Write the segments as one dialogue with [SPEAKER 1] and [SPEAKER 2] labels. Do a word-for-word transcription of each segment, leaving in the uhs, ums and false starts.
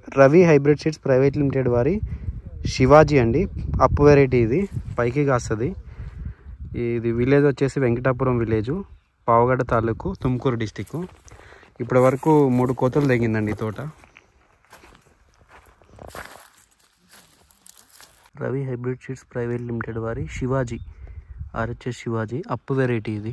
[SPEAKER 1] Ravi hybrid seeds private limited వారి శివాజీ అండి, అప్పు వెరైటీ. ఇది పైకి కాస్తుంది. ఇది విలేజ్ వచ్చేసి వెంకటాపురం విలేజు, పావగడ తాలూకు, తుమ్కూరు డిస్టిక్. ఇప్పటి వరకు మూడు కోతలు తెగిందండి ఈ తోట. Ravi hybrid seeds private limited వారి శివాజీ, ఆర్హెచ్ఎస్ శివాజీ, అప్పు వెరైటీ. ఇది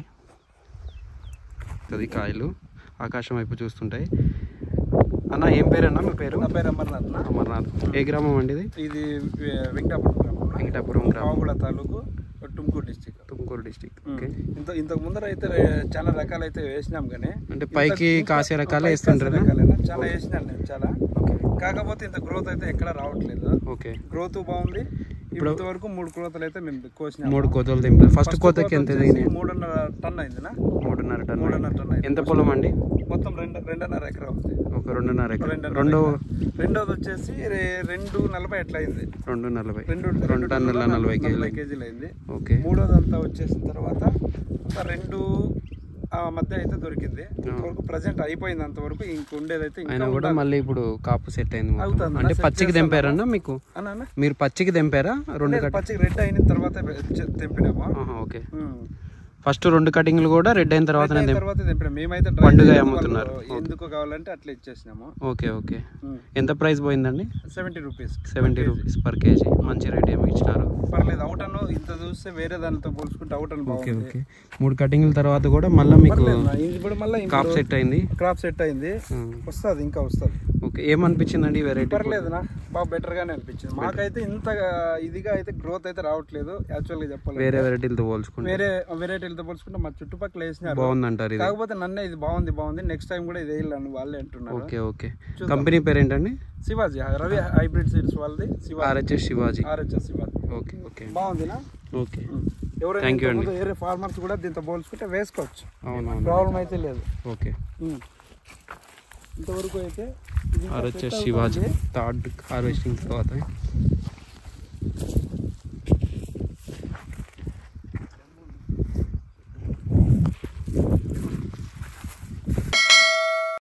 [SPEAKER 1] అది కాయలు ఆకాశం వైపు చూస్తుంటాయి. అన్న ఏం పేరు అన్న మీ పేరు?
[SPEAKER 2] నా పేరు అమర్నాథ్.
[SPEAKER 1] అమర్నాథ్. ఏ గ్రామం అండి ఇది?
[SPEAKER 2] ఇది వెంకటాపురం గ్రామం,
[SPEAKER 1] వెంకటాపురం గ్రామం,
[SPEAKER 2] Pavagada taluk, Tumkur district.
[SPEAKER 1] Tumkur district. Okay.
[SPEAKER 2] ఇంత ఇంతకు ముందర అయితే చాలా రకాలు అయితే వేసినాం, కానీ
[SPEAKER 1] అంటే పైకి కాసే రకాలే వేస్తుంటారు.
[SPEAKER 2] చాలా వేసినాను నేను చాలా. కాకపోతే ఇంత గ్రోత్ అయితే ఎక్కడ రావట్లేదు.
[SPEAKER 1] ఓకే.
[SPEAKER 2] గ్రోత్ బాగుంది. ఇప్పుడు వరకు మూడు కోతలు అయితే మేము కోసినాం.
[SPEAKER 1] మూడు కోతలు తెంపారు. ఫస్ట్ కోతకి ఎంత
[SPEAKER 2] మూడున్నర టన్ అయిందినా?
[SPEAKER 1] మూడున్నర టన్.
[SPEAKER 2] మూడున్నర టన్.
[SPEAKER 1] ఎంత పొలం అండి?
[SPEAKER 2] మొత్తం రెండు రెండున్నర ఎకరా ఉంది.
[SPEAKER 1] ఒక రెండున్నర ఎకరా.
[SPEAKER 2] రెండో రెండోది వచ్చేసి రెండు నలభై ఎట్లా అయింది.
[SPEAKER 1] రెండు నలభై
[SPEAKER 2] రెండు
[SPEAKER 1] రెండు టన్నుల నలభై కేజీలు
[SPEAKER 2] కేజీలు అయింది.
[SPEAKER 1] ఓకే.
[SPEAKER 2] మూడోది అంతా వచ్చేసిన తర్వాత రెండు మధ్య అయితే దొరికింది. ఇంతవరకు ప్రజెంట్ అయిపోయింది. అంతవరకు ఇంక ఉండేదైతే
[SPEAKER 1] అయినా కూడా మళ్ళీ ఇప్పుడు కాపు సెట్ అయింది. అంటే పచ్చికి తెంపారన్నా మీకు? మీరు పచ్చికి తెంపారా? రెండు
[SPEAKER 2] పచ్చికి రెడ్ అయిన తర్వాత తెంపినామా?
[SPEAKER 1] ఓకే. ఫస్ట్ రెండు కటింగ్లు కూడా రెడ్ అయిన తర్వాత
[SPEAKER 2] తర్వాత తెంపినాం. మేమైతే
[SPEAKER 1] పండుగ అమ్ముతున్నారు.
[SPEAKER 2] ఎందుకు కావాలంటే అట్లా ఇచ్చేసినాము.
[SPEAKER 1] Okay okay. ఎంత ప్రైస్ పోయిందండి?
[SPEAKER 2] Seventy rupees.
[SPEAKER 1] Seventy rupees per KG. మంచి రేట్ ఏమి ఇచ్చినారు.
[SPEAKER 2] పర్లేదు. అవుట్ అను ఇంత చూస్తే వేరే దానితో పోల్చుకుంటే అవుట్ అను బాగుంది.
[SPEAKER 1] ఓకే. మూడు కటింగ్ల తర్వాత కూడా మళ్ళీ మీకు
[SPEAKER 2] ఇప్పుడు మళ్ళీ
[SPEAKER 1] క్రాప్ సెట్ అయింది.
[SPEAKER 2] క్రాప్ సెట్ అయింది. వస్తుంది, ఇంకా వస్తుంది.
[SPEAKER 1] ఓకే. ఏమనిపించిందండి వెరైటీ?
[SPEAKER 2] పర్లేదునా, బాగా బెటర్ గానే అనిపించింది. మాకైతే ఇంత ఇదిగా అయితే గ్రోత్ అయితే రావట్లేదు యాక్చువల్ గా చెప్పాలి.
[SPEAKER 1] వేరే వెరైటీలతో పోల్చుకుంటే
[SPEAKER 2] వేరే వెరైటీలతో పోల్చుకుంటే మా చుట్టుపక్కల వేసినారు,
[SPEAKER 1] బాగుందంటారు.
[SPEAKER 2] కాకపోతే నన్నే ఇది బాగుంది బాగుంది నెక్స్ట్ టైం కూడా ఇది వేయాలని వాళ్ళే అంటున్నారు.
[SPEAKER 1] Okay okay. కంపెనీ పేరు ఏంటండి?
[SPEAKER 2] శివాజీ, రవి హైబ్రిడ్ సీడ్స్ వాళ్ళది.
[SPEAKER 1] RHS Shivaji.
[SPEAKER 2] RHS Shivaji.
[SPEAKER 1] Okay okay.
[SPEAKER 2] బాగుందినా?
[SPEAKER 1] ఓకే.
[SPEAKER 2] ఎవరైనా వేరే ఫార్మర్స్ కూడా దీంతో పోల్చుకుంటే వేసుకోవచ్చు.
[SPEAKER 1] అవును,
[SPEAKER 2] ప్రాబ్లం అయితే లేదు.
[SPEAKER 1] ఓకే.
[SPEAKER 2] ఇంతవరకు అయితే
[SPEAKER 1] ఆర్హెచ్ఎస్ శివాజీ థర్డ్ హార్వెస్టింగ్ తర్వాత